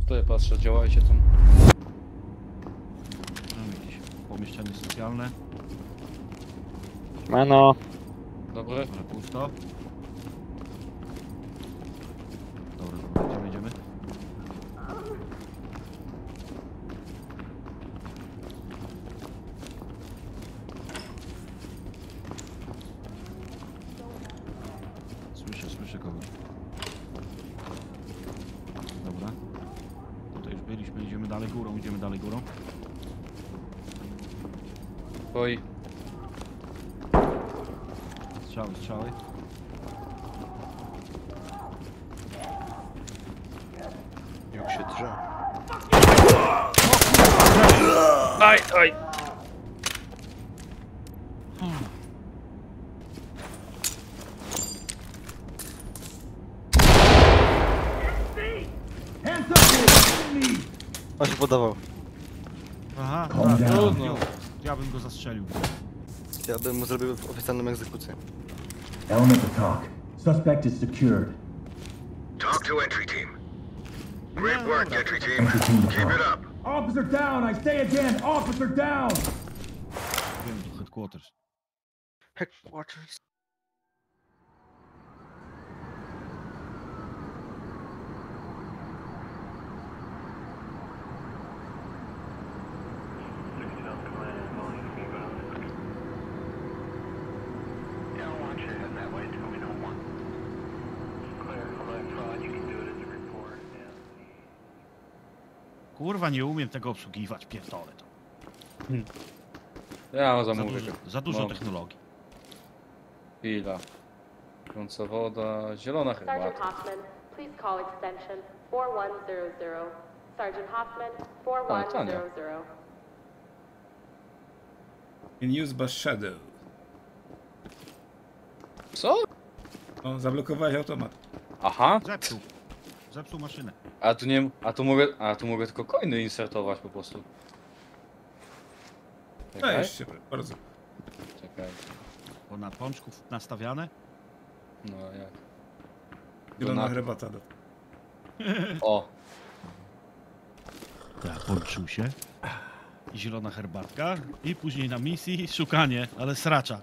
Tutaj patrzę, działajcie tam. Mamy jakieś pomieszczenie socjalne. Mano. Dobry. Dobra, pusto. Dobra, idziemy. Słyszę kogoś. Dobra. Tutaj już byliśmy, idziemy dalej górą. Oj. Strzały. Jak się drze. Aj! On się podawał. Aha, Trudno. ja bym go zastrzelił. Ja bym mu zrobił oficjalną egzekucję. Element to talk. Suspect is secured. Talk to entry team. Great work, entry team. Entry team to Keep it talk. up. Officer down! I say again, officer down! Wiem, do headquarters. Headquarters. Kurwa, nie umiem tego obsługiwać, pierdolę to. Ja Za zamówię. dużo, za dużo No. technologii. Chwila. Pijąca woda, zielona Sergeant herbata. Hoffman, please call extension 4100. Sergeant Hoffman, Tania. 4100. In use by Shadow. Co? No, zablokowałeś automat. Aha. Zepsuł maszynę. A tu mogę tylko coiny insertować po prostu. Czekaj. Dajesz się, bardzo. Czekaj. Bo na pączków nastawiane. No jak? Zielona na- herbata. O. Tak, połączył się. I zielona herbatka. I później na misji szukanie, ale sracza.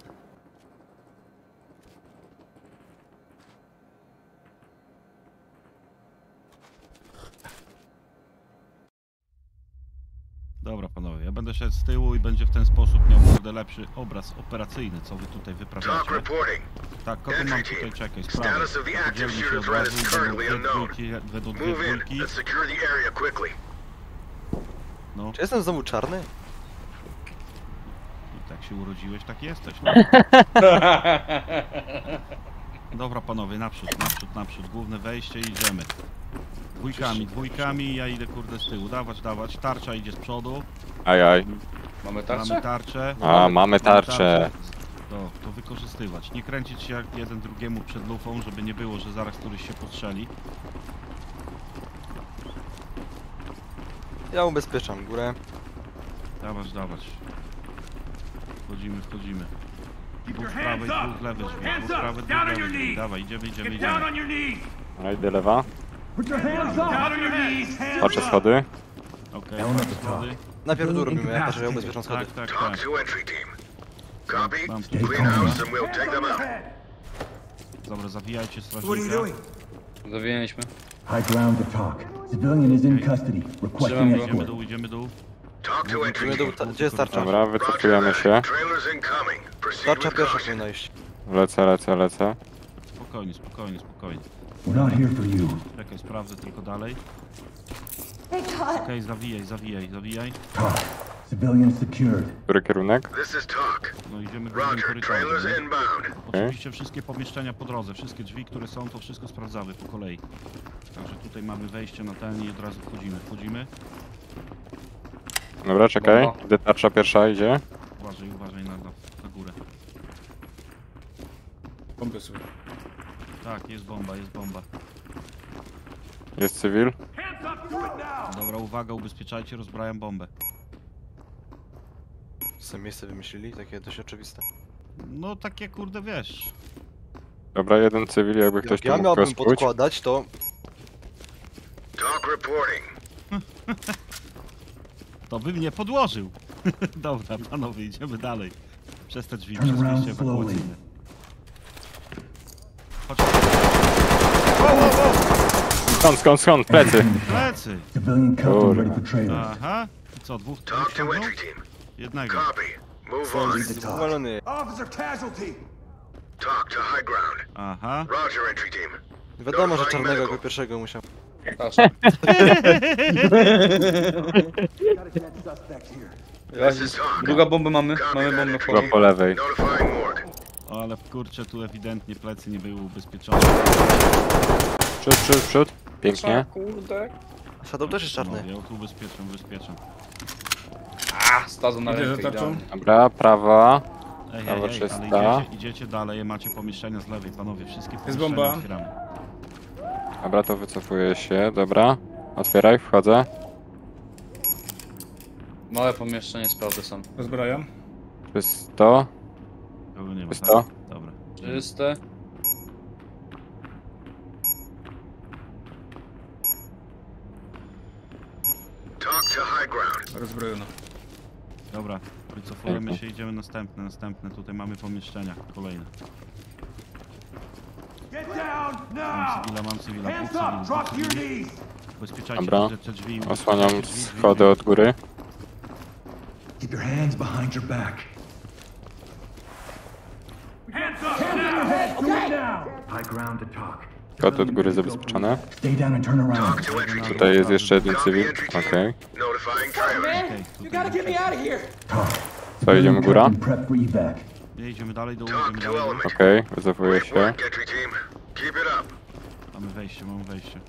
Dobra panowie, ja będę szedł z tyłu i będzie w ten sposób miał kurde lepszy obraz operacyjny, co wy tutaj Talk wyprawiacie. reporting. Tak, kogo mam tutaj czekać? Sprawy. Status of the active Podzielmy się shooter od threat razu is i currently unknown. będą dwie Move in dwójki. and secure the area quickly. No, Czy jestem znowu czarny? i tak się urodziłeś, tak jesteś. No. Dobra panowie, naprzód. Główne wejście i idziemy. Dwójkami, ja idę kurde z tyłu. Dawać, tarcza idzie z przodu. Ajaj. Mamy tarczę? Mamy tarczę. Mamy tarczę. To wykorzystywać. Nie kręcić się jak jeden drugiemu przed lufą, żeby nie było, że zaraz któryś się postrzeli. Ja ubezpieczam górę. Dawać. Wchodzimy. Dwóch z prawej, dwóch z lewej drzwi. Dwóch z prawej, dwóch z lewej drzwi. Dawaj, idziemy. No idę lewa. Put your hands up! Patrzę schody. Okej, Element to schody. Najpierw dół robimy, ja patrzę, ja ubezpieczam schody. Tak. Talk to entry team. Copy. Mam tu. Clean house and we'll take them out. Dobra, zawijajcie strażnika. Zawinęliśmy. High ground to talk. Civilian is in custody. Requesting Trzymam go. escort. Idziemy dół. Talk to entry Idziemy team. gdzie jest tarcza? Dobra, Roger wycofujemy that. się. Trailers incoming. Proceed Tarcza with pierwsza caution. powinna iść. Lecę. Spokojnie. We're not here for you. Czekaj, sprawdzę tylko dalej. Okej, zawijaj. Talk. Civilian secured. Który kierunek? This is talk. No idziemy głównym Roger. Trailers korytarzem. inbound. Oczywiście wszystkie pomieszczenia po drodze, wszystkie drzwi, które są, to wszystko sprawdzamy po kolei. Także tutaj mamy wejście na ten i od razu wchodzimy. Dobra, czekaj. Dobra. Gdy tarcza pierwsza idzie. Uważaj na górę. Bombę sobie. Tak, jest bomba. Jest cywil. Dobra, uwaga, ubezpieczajcie, rozbrajam bombę. Sobie miejsce wymyślili, takie dość oczywiste. No takie kurde, wiesz. Dobra, jeden cywil, jakby ktoś Jak tu ja mógł miałbym rozpróć. podkładać, to Talk reporting. To by mnie podłożył. Dobra, panowie, idziemy dalej. Przez te drzwi, Turn przez around wyjście slowly. ewakuacyjne. Chodź, Skąd? Plecy. plecy! Civilian customer ready for trailers. Aha. I co, dwóch Talk to ściągnął? entry team. Jednego. Copy. Move on. Powalony. Talk to high ground. Aha. Roger, entry team. Wiadomo, że czarnego jako pierwszego musiał. Proszę. This is talk. Druga bombę mamy. Copy Mamy that, bombę entry po. Chyba po lewej. Notifying morgue. Ale kurczę, tu ewidentnie plecy nie były ubezpieczone. Przód. Pięknie. Kurde. Shadow też jest No, czarny. ja tu ubezpieczam. Stazu na Idę za rękę tarczą. idealnie. Dobra, prawa. Ej, Prawo ale czysta. idziecie dalej, macie pomieszczenia z lewej, panowie, wszystkie pomieszczenia bomba. otwieramy. Dobra, to wycofuję się. Dobra. Otwieraj, wchodzę. Małe pomieszczenie, sprawdzę sam. Rozbrajam. Czysto. Kogo nie ma, Czysto? tak? Dobra. Czyste. Talk to high ground. Rozbrojona. Dobra, wycofujemy się, idziemy następne. Tutaj mamy pomieszczenia, kolejne. Mam cywila, dwóch cywili. Ubezpieczajcie Dobra. te drzwi. Osłaniam ubezpieczajcie drzwi, schody od góry. Keep your hands behind your back. High ground to talk. Schody od góry zabezpieczone. Stay down and turn around. Talk to entry team. Tutaj jest jeszcze jeden cywil. Okej. Notifying trailers. Okej, tutaj. Talk. Co, idziemy góra? Captain prep for evac. Nie, idziemy dalej, Talk idziemy to dalej. element. Okej, wycofuję Great się. work, entry team. Keep it up. Mamy wejście.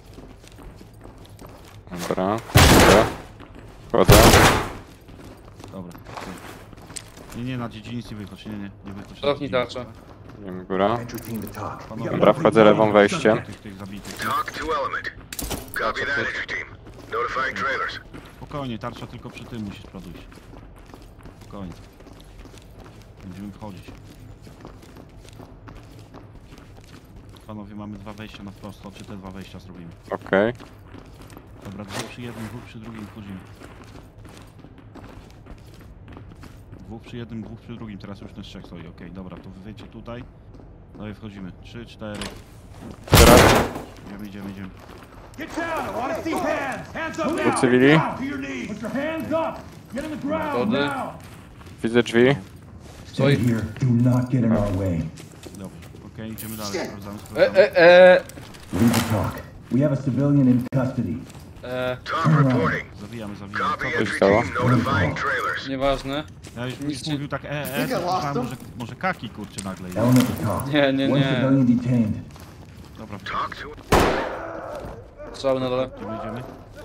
Dobra. Wchodzę. Dobra. okej. Nie, na dziedziniec nie wychodź, nie wychodź. Cofnij tarczę. Idziemy góra. Entry team to talk. Panowie, Dobra, wchodzę lewą wejściem. tych zabitych. Talk to element. Copy that, entry team. Notifying trailers. Spokojnie, tarcza tylko przy tym musisz produkt. Spokojnie. Będziemy wchodzić. Panowie, mamy dwa wejścia na wprost, czy te dwa wejścia zrobimy. Okej. Dobra, dwóch przy jednym, dwóch przy drugim wchodzimy. Dwóch przy jednym, dwóch przy drugim, teraz już ten trzech stoi, okej, dobra, to wy wyjdźcie tutaj. Dalej wchodzimy. 3, 4. Teraz Idziemy. dwóch cywili. Schody. Widzę drzwi. Stay here. Do not get in our way. Dobrze, okej, idziemy dalej, sprawdzamy. Lead the talk. We have a civilian in custody. Talk reporting. Zawijamy. Copy, coś entry stało? team. Notifying trailers. Nieważne. Ja już mówił tak to myślałem, może kaki kurczę nagle. Element to talk. Nie. One civilian detained. Dobra, Talk to Strzały na dole. idziemy.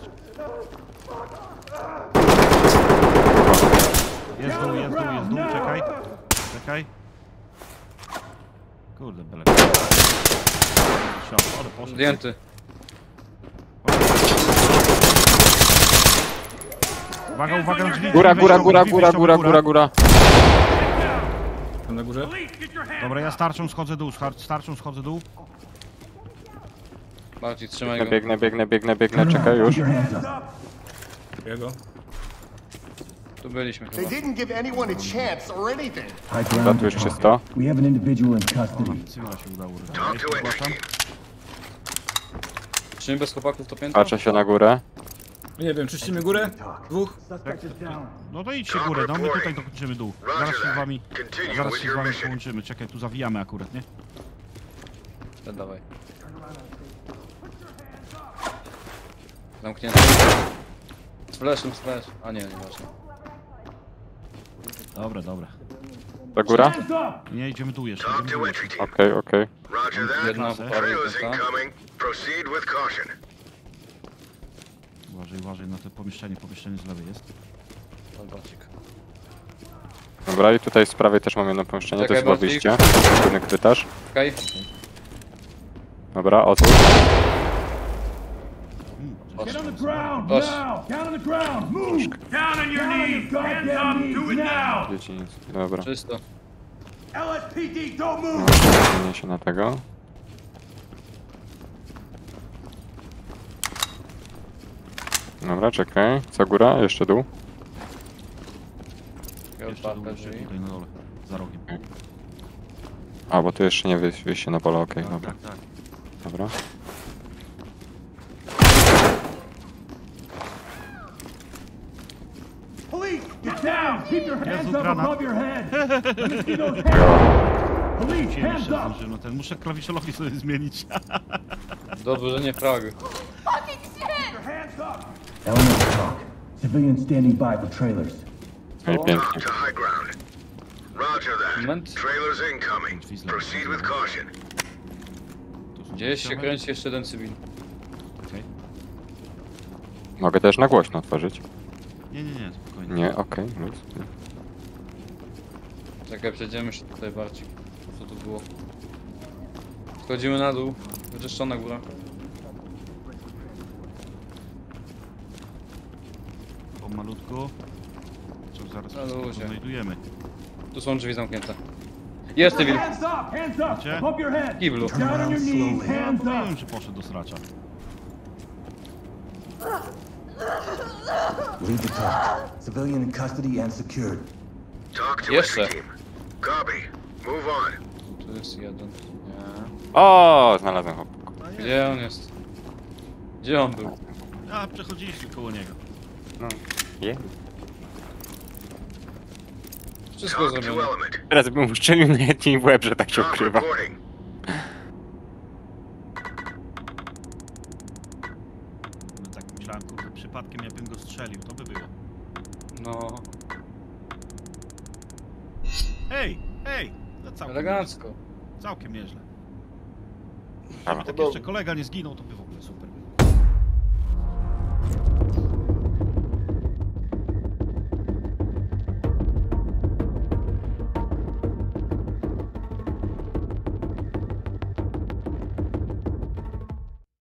Jest dół, czekaj. Kurde, bele. Strzał, ale poszedł. Zdjęty. Uwaga na drzwi. Góra. Tam na górze. Dobra, ja starczą schodzę dół. Bardziej trzymaj go. Biegnę, czekaj już. Keep your hands up. Jego. Tu byliśmy They chyba. didn't give anyone a chance or anything. High Dobra, ground tu to jest talk. czysto. We have an individual in custody. Cywila się udało. talk to entry Zgłaszam. team. Czyśmy bez chłopaków to piętro? Patrzę się na górę. Nie wiem, czyścimy górę? Dwóch. No to idźcie górę, no my tutaj dokończymy dół. Zaraz się z wami połączymy. Czekaj, tu zawijamy akurat, nie? Dawaj. Zamknięty. Z flashem. A nie, nieważne. Dobra. Ta góra? Nie, idziemy tu jeszcze. Talk to entry team. Okej. Roger that. Jedna po prawej, Trailers taka. incoming. Proceed with caution. Uważaj na to pomieszczenie z lewej jest. Dobracik. Dobra, i tutaj z prawej też mam jedno pomieszczenie, to Czekaj, jest chyba Bartik. wyjście. Górny korytarz. Okej. Dobra, otwórz. Chodź. Get on the ground Chodź. now. Down on the ground. Move. Down on your knees! Hands up. Do it now. Dzieci, dobra. Czysto. LSPD, don't move! Zmienię się na tego. Dobra, czekaj. Co góra? Jeszcze dół? Ja Jeszcze dół, otwarte jeszcze drzwi. tutaj na dole. Za rogiem. A, bo tu jeszcze nie wyjście na pole, okej, Tak, dobra. tak, tak. Dobra. Police, get down! Keep your hands Jezu, up granat. above your head! Let me see those hands! Police, Się hands jeszcze up! zdążyłem, no ten muszę klawiszolowi sobie zmienić. Dobrze, że nie frag. Your hands up! Elemental talk. Civilians standing by for trailers. No i Talk pięknie. to high ground. Roger that. Moment. Trailers incoming. Proceed with caution. Tu są Gdzieś się gościowe. kręci jeszcze jeden cywil. Okej. Mogę też na głośno otworzyć? Nie, spokojnie. Nie, okej, luz. Czekaj, przejdziemy się tutaj bardziej. Co tu było? Schodzimy na dół. Wyczyszczona góra. Pomalutku. Co zaraz Na wszystko luzie. znajdujemy. Tu są drzwi zamknięte. Jest cywil. Hands up! Hands up! Gdzie? Above your head! Kiblu. Down on your knees! Hands Nie up! wiem, czy poszedł do sracza. Lead the talk. Civilian in custody and secured. Talk to Yes, entry sir. team. Copy. Move on. Tu jest jeden. Nie. O, znalazłem chłopaka. Gdzie on jest? Gdzie on był? A, przechodziliśmy koło niego. No. Je. Wszystko Talk to zrobione. element. Teraz bym uszczelił najlepiej w łeb, że tak się Talk ukrywa. reporting. No tak myślałem, kurde, przypadkiem jakbym go strzelił, to by było. No, Hej! No całkiem elegancko. Całkiem nieźle. Halo. Tak jeszcze kolega nie zginął, to by w